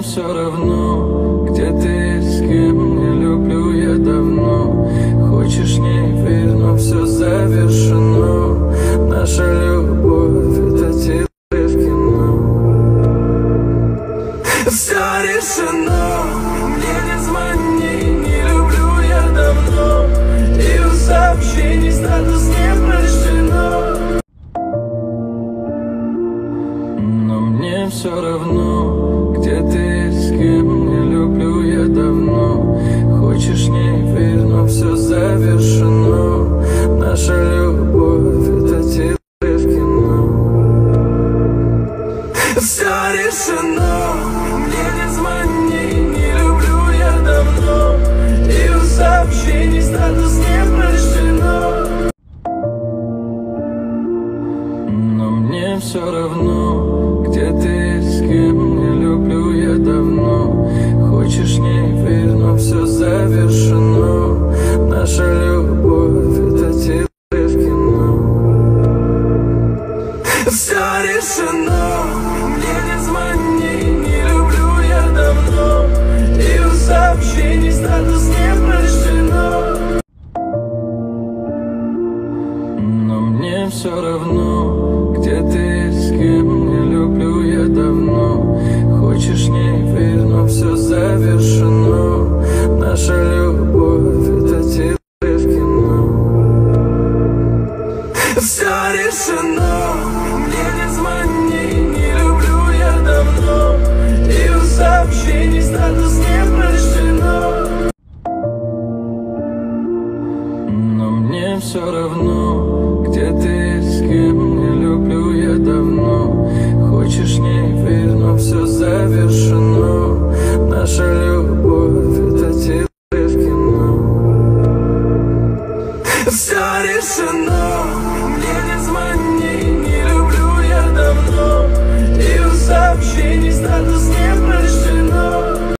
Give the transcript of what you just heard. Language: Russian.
мне все равно, где ты, с кем, не люблю я давно. Хочешь, не верь, но все завершено. Наша любовь — это титры в кино. Все решено, мне не звони, не люблю я давно. И у сообщений статус не прочтено. Но мне все равно, где ты, с кем, не люблю я давно. Хочешь, не верь, но все завершено. Наша любовь — это титры в кино. Все решено, мне не звони, не люблю я давно. И у сообщений статус не прочтено. Но мне все равно, где ты, с кем, не люблю я давно. Хочешь, не верь, но все завершено. Наша любовь — это титры в кино. Все решено, мне не звони, не люблю я давно. И у сообщений статус не прочтено. Но мне все равно, где ты, с кем, не люблю я давно. Хочешь, не верь, но все завершено. Наша любовь — это титры в кино. Все решено, мне не звони, не люблю я давно. И у сообщений статус не прочтено. Но мне все равно, где ты, с кем, не люблю я давно. Хочешь, не верь, но все завершено. Наша любовь — это титры в кино. Все решено.